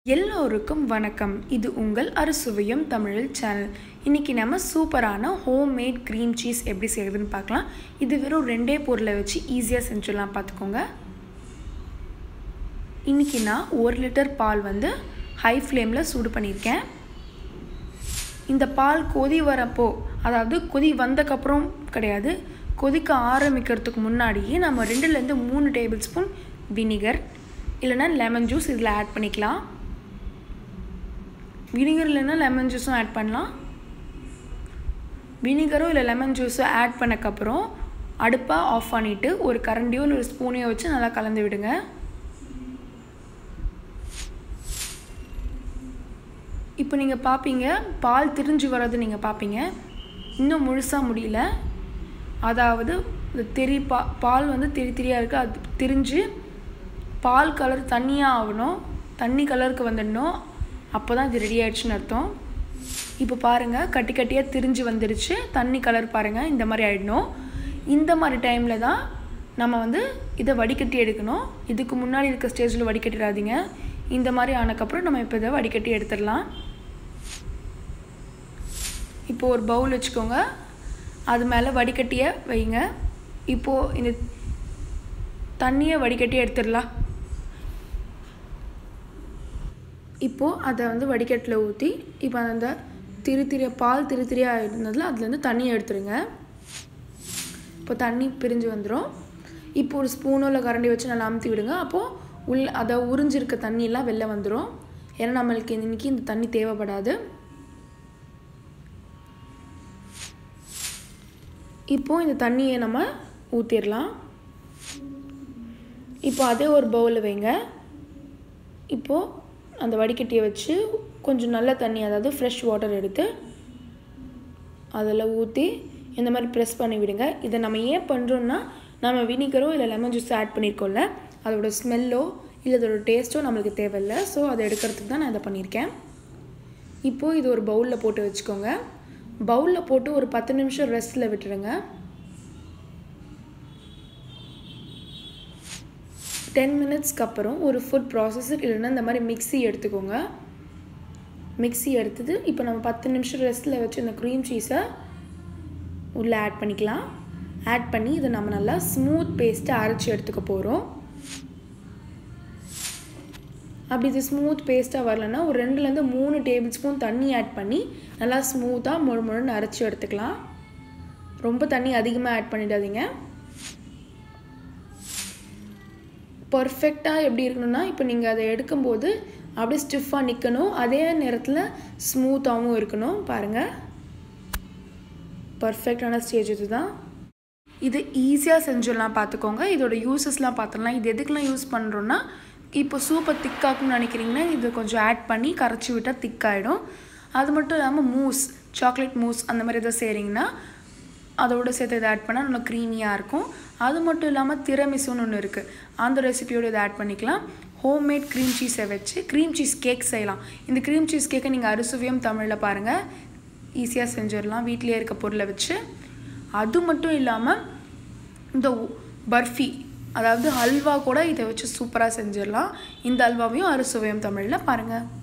எல்லோருக்கும் வணக்கம். இது உங்கள் அறுசுவையும் தமிழ் சேனல். இன்றைக்கி நம்ம சூப்பரான ஹோம்மேட் க்ரீம் சீஸ் எப்படி செய்கிறதுன்னு பார்க்கலாம். இது வெறும் 2 பொருளை வச்சு ஈஸியாக செஞ்சிடலாம், பார்த்துக்கோங்க. இன்றைக்கி நான் 1 லிட்டர் பால் ஹை ஃப்ளேமில் சூடு பண்ணியிருக்கேன். இந்த பால் கொதி வரப்போ, அதாவது கொதி வந்தக்கப்புறம் கிடையாது, கொதிக்க ஆரம்பிக்கிறதுக்கு முன்னாடியே நம்ம 2லேருந்து 3 டேபிள் ஸ்பூன் வினிகர் இல்லைனா லெமன் ஜூஸ் இதில் ஆட் பண்ணிக்கலாம். வினிகர் இல்லைன்னா லெமன் ஜூஸும் ஆட் பண்ணலாம். வினிகரும் இல்லை லெமன் ஜூஸும் ஆட் பண்ணக்கப்புறம் அடுப்பை ஆஃப் பண்ணிவிட்டு ஒரு கரண்டியோ இல்லை ஒரு ஸ்பூனையோ வச்சு நல்லா கலந்து விடுங்க. இப்போ நீங்கள் பார்ப்பீங்க, பால் திரிஞ்சு வர்றது நீங்கள் பார்ப்பீங்க. இன்னும் முழுசாக முடியல, அதாவது பால் திரி திரியாக இருக்குது. அது திரிஞ்சு பால் கலர் தண்ணியாக ஆகணும், தண்ணி கலருக்கு வந்துடணும். அப்போ தான் இது ரெடி ஆகிடுச்சுன்னு அர்த்தம். இப்போ பாருங்கள், கட்டி கட்டியாக திரிஞ்சு வந்துடுச்சு. தண்ணி கலர் பாருங்கள், இந்த மாதிரி ஆகிடணும். இந்த மாதிரி டைமில் தான் நம்ம இதை வடிகட்டி எடுக்கணும். இதுக்கு முன்னாடி இருக்க ஸ்டேஜில் வடிகட்டிடாதீங்க. இந்த மாதிரி ஆனக்கப்புறம் நம்ம இப்போ இதை வடிகட்டி எடுத்துடலாம். இப்போது ஒரு பவுல் வச்சுக்கோங்க, அது மேலே வடிகட்டியை வைங்க. இப்போது இந்த தண்ணியை வடிகட்டி எடுத்துடலாம். இப்போது அதை வடிகட்டில் ஊற்றி, இப்போ அந்த பால் திரியாக இருந்ததில் அதுலேருந்து தண்ணியை எடுத்துருங்க. இப்போ தண்ணி பிரிஞ்சு வந்துடும். இப்போ ஒரு ஸ்பூனோ இல்லை கரண்டி வச்சு நல்லா அமுத்தி விடுங்க. அப்போது அதை உறிஞ்சிருக்க தண்ணியெல்லாம் வெளில வந்துடும். ஏன்னா நம்மளுக்கு இன்றைக்கி இந்த தண்ணி தேவைப்படாது. இப்போது இந்த தண்ணியை நம்ம ஊற்றிடலாம். இப்போ அதே ஒரு பவுலில் வைங்க. இப்போது அந்த வடிகட்டியை வச்சு கொஞ்சம் நல்ல தண்ணி, அதாவது ஃப்ரெஷ் வாட்டர் எடுத்து அதில் ஊற்றி இந்த மாதிரி ப்ரெஸ் பண்ணி விடுங்க. இதை நம்ம ஏன் பண்ணுறோன்னா, நம்ம வினிகரோ இல்லை லெமன் ஜூஸோ ஆட் பண்ணியிருக்கோம்ல, அதோட ஸ்மெல்லோ இல்லை அதோட டேஸ்ட்டோ நம்மளுக்கு தேவையில்லை. ஸோ அதை எடுக்கிறதுக்கு தான் நான் இதை பண்ணியிருக்கேன். இப்போது இது ஒரு பவுலில் போட்டு வச்சுக்கோங்க. பவுலில் போட்டு ஒரு 10 நிமிஷம் ரெஸ்ட்டில் விட்டுருங்க. 10 மினிட்ஸ்க்கு அப்புறம் ஒரு ஃபுட் ப்ராசஸர் இல்லைன்னா இந்த மாதிரி மிக்ஸி எடுத்துக்கோங்க. மிக்ஸி எடுத்தது இப்போ நம்ம 10 நிமிஷம் ரெஸ்ட்டில் வச்சு இந்த க்ரீம் சீஸை உள்ளே ஆட் பண்ணிக்கலாம். ஆட் பண்ணி இதை நம்ம நல்லா ஸ்மூத் பேஸ்ட்டை அரைச்சி எடுத்துக்க போகிறோம். அப்படி இது ஸ்மூத் பேஸ்ட்டாக வரலன்னா ஒரு 2லேருந்து 3 டேபிள் ஸ்பூன் தண்ணி ஆட் பண்ணி நல்லா ஸ்மூத்தாக முழுன்னு அரைச்சி எடுத்துக்கலாம். ரொம்ப தண்ணி அதிகமாக ஆட் பண்ணிடாதீங்க. பர்ஃபெக்டாக எப்படி இருக்கணும்னா, இப்போ நீங்கள் அதை எடுக்கும்போது அப்படியே ஸ்டிஃபாக நிற்கணும், அதே நேரத்தில் ஸ்மூத்தாகவும் இருக்கணும். பாருங்கள், பர்ஃபெக்டான ஸ்டேஜ் இது தான். இது ஈஸியாக செஞ்சிடலாம், பார்த்துக்கோங்க. இதோட யூஸஸ்லாம் பார்த்துடலாம். இது எதுக்கெலாம் யூஸ் பண்ணுறோன்னா, இப்போ சூப்பை திக்காக்குன்னு நினைக்கிறீங்கன்னா இதை கொஞ்சம் ஆட் பண்ணி கரைச்சி விட்டால் திக்காகிடும். அது மட்டும் இல்லாமல் மூஸ், சாக்லேட் மூஸ் அந்த மாதிரி எதாவது செய்கிறீங்கன்னா அதோடு சேர்த்து இதை ஆட் பண்ணால் நல்லா க்ரீமியாக இருக்கும். அது மட்டும் இல்லாமல் திரமிசுன்னு ஒன்று இருக்குது, அந்த ரெசிபியோடு இதை ஆட் பண்ணிக்கலாம். ஹோம்மேட் க்ரீம் சீஸை வச்சு க்ரீம் சீஸ் கேக் செய்யலாம். இந்த க்ரீம் சீஸ் கேக்கை நீங்கள் அறுசுவையும் தமிழில் பாருங்கள், ஈஸியாக செஞ்சிடலாம் வீட்டிலே இருக்க பொருளை வச்சு. அது மட்டும் இல்லாமல் இந்த பர்ஃபி, அதாவது ஹல்வா கூட இதை வச்சு சூப்பராக செஞ்சிடலாம். இந்த ஹல்வாவையும் அறுசுவையும் தமிழில் பாருங்கள்.